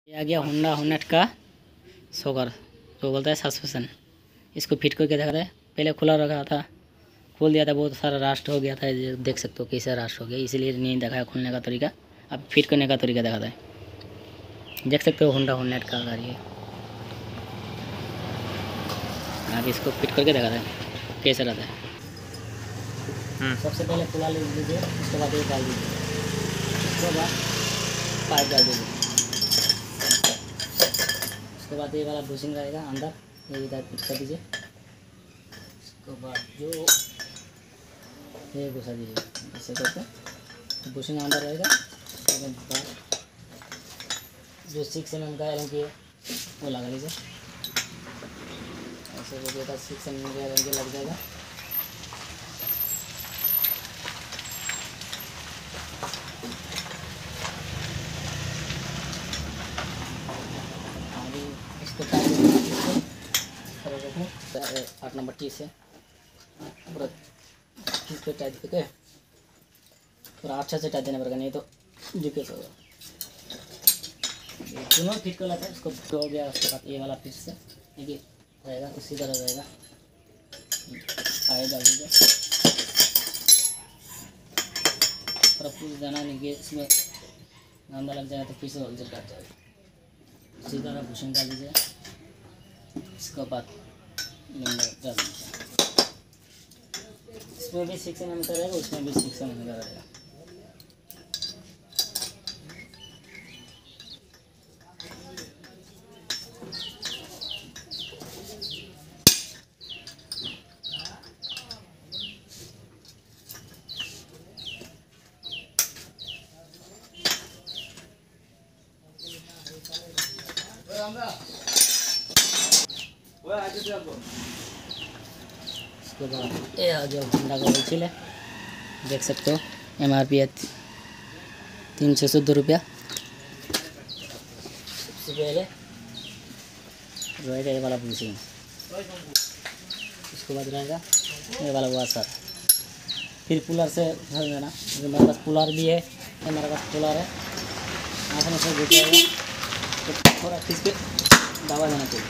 ये आ गया होंडा होनेट का सोकर, जो बोलता है सस्पेंशन। इसको फिट करके देखा था, पहले खुला रखा था, खोल दिया था, बहुत सारा रास्ट हो गया था। ये देख सकते हो कैसे रास्ट हो गया, इसीलिए नहीं दिखाया खोलने का तरीका। अब फिट करने का तरीका दिखाता है। देख सकते हो होंडा होनेट का गाड़ी है। अब इसको फिट करके दिखाता है कैसे रहता है। सबसे पहले खुला ले लीजिए, उसके बाद ये डाल दीजिए, उसके बाद पाइप डाल दीजिए, उसके बाद ये वाला बुशिंग रहेगा अंदर, ये इधर फिट कर दीजिए। उसके बाद जो ये घुसा दीजिए ऐसे करके, बुशिंग अंदर रहेगा। उसके बाद जो 6 mm का एलएम है वो लगा लीजिए, ऐसे हो जाएगा। 6 mm का एलएम लग जाएगा। इसको 8 नंबर टी से पूरा खींच पे टाइट करके पूरा अच्छा से टाइट देना पड़ेगा, नहीं तो लीकेज होगा। दोनों फिट कर लेते हैं। उसको हो गया, उसके बाद ये वाला फिट से देखिए रहेगा, उसी तरह रहेगा। आए डाल दीजिए, पूरा फूल जाना नहीं कि इसमें गंदा लग जाएगा तो फिर से होलसेल काट जाएगा। इसी तरह बुशिंग डाल दीजिए, इसके बाद डाल दीजिए। इसमें भी 6 mm का रहेगा, उसमें भी 6 mm का रहेगा। उसके बाद ये आ गया होंडा का व्हील है, देख सकते हो। MRP है 314 रुपया। सबसे पहले रहेगा ये वाला बुशिंग, उसके बाद रहेगा ये वाला वाशर, फिर कूलर से भर देना। मेरे पास कूलर भी है, ये मेरे पास कूलर है। आसानी से घुस जाएगा, तो थोड़ा खींच के दबा देना चाहिए।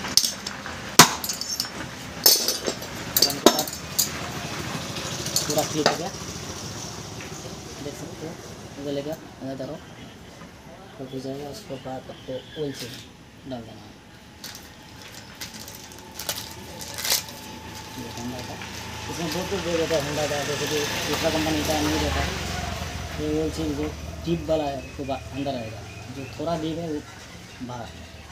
पूरा क्लिक हो गया, देख सकते हो। इधर लेकर अंदर धरो तो घुस जाएगा। उसके बाद आपको ऑयल से डाल देना है। होंडा का इसमें बहुत कुछ दे देता है होंडा का, जैसे कि दूसरा कंपनी का नहीं देता है। ये ऑयल से जो टिप वाला है वो अंदर आएगा, जो थोड़ा डीप है वो बाहर।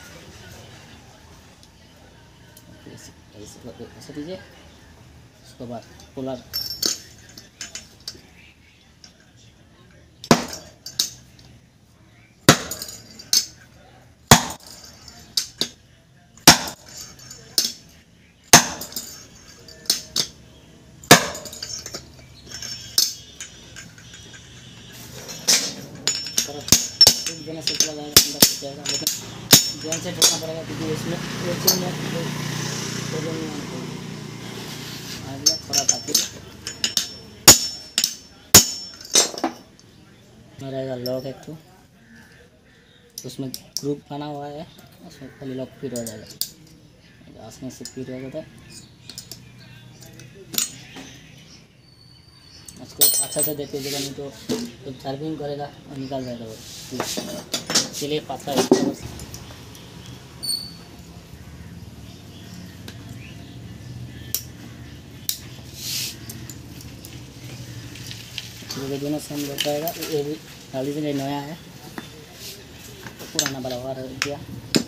ऐसे दीजिए, उसके बाद कूलर देने से चला जाएगा, अंदर से जाएगा, लेकिन ध्यान से ठोकना पड़ेगा क्योंकि इसमें थोड़ा ताकि रहेगा लॉक एक तो, उसमें ग्रुप बना हुआ है, उसमें खाली लॉक फिट हो जाएगा। आसानी से फिट हो जाता है। उसको अच्छा से देख लीजिएगा, नहीं तो जब चार्जिंग करेगा और निकाल जाएगा वो। इसलिए पाता है दोनों सेम लग जाएगा। ये भी डाल दीजिए, नया है, पुराना वाला हुआ रह गया।